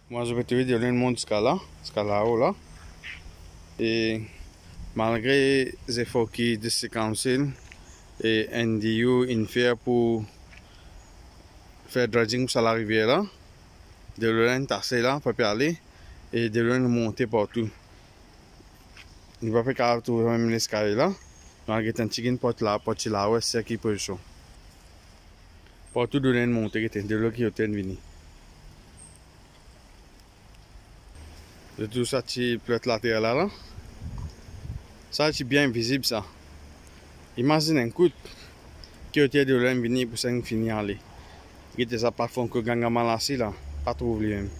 Moi, je vais te dire le monde jusqu'à là-haut là. Et malgré les efforts qui de ce council et NDU in fait pour faire dredging sur la rivière là, de l'eau tasser là, pour aller et de l'eau monter partout. Il va faire tout même l'escalier là. Malgré un petit porte là, ouais, c'est qui peut chaud. Partout de l'eau monter, de l'eau qui est venue. De tout ça, tu peux la terre là. Ça, c'est bien visible ça. Imagine un coup qui était de l'eau venue pour ça finir aller. Il était ça parfois que Gangama là, pas trop lui-même.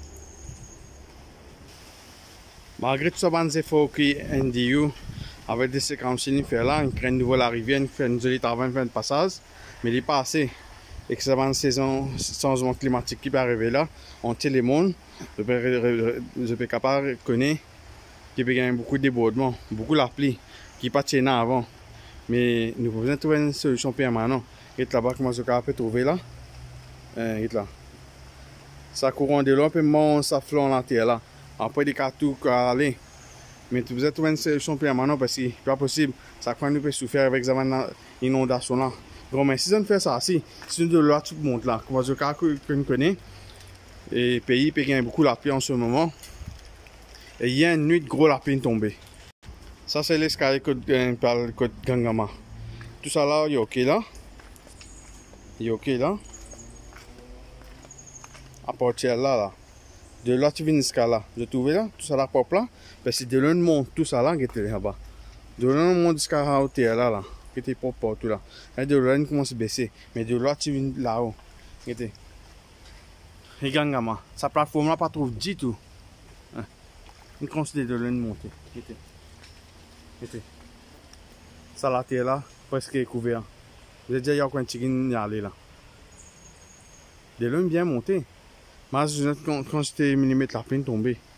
Malgré tout ça, les efforts qui NDU avec des séquences qui fait là, ils craignent de voir la rivière, ils font une jolie travail, de passage, mais il n'est pas assez. Et que ça va une saison changement climatique qui peut arriver là, on tient les mondes, je peux capable de connaître qu'il y a beaucoup de débordements, beaucoup de pluie qui pas tient avant. Mais nous pouvons trouver une solution permanente. Et là-bas, comment je peux trouver là? Et là. Ça courant de l'eau, puis ça flot la terre là. Après, des cartouches à aller. Mais tu peux trouver une solution permanente parce que c'est pas possible. Ça quand nous peut souffrir avec l'inondation là. Bon, mais si on fait ça, si de l'eau tout monte là, comme je connais, et le pays peut gagner beaucoup la pluie en ce moment. Et il y a une nuit de gros la pluie tombée. Ça, c'est l'escalier par le côté Gangama. Tout ça là, il est ok là. Il est ok là. À partir là. De là, tu viens jusqu'à là. Je trouve là, tout ça là, pop là. Parce que de là, on monte tout ça là, qui était là-bas. De là, on monte jusqu'à la hauteur là. Qui était pop partout là. Et de là, on commence à baisser. Mais de là, tu viens là-haut. Qui était. Et Gangama. Sa plateforme là, pas trop du tout. On considère de là, monter. Qui était. Ça la terre là, presque couvert. J'ai déjà eu un petit qui aller là. De là, bien monté. Mais quand j'étais millimètre la peine tombée.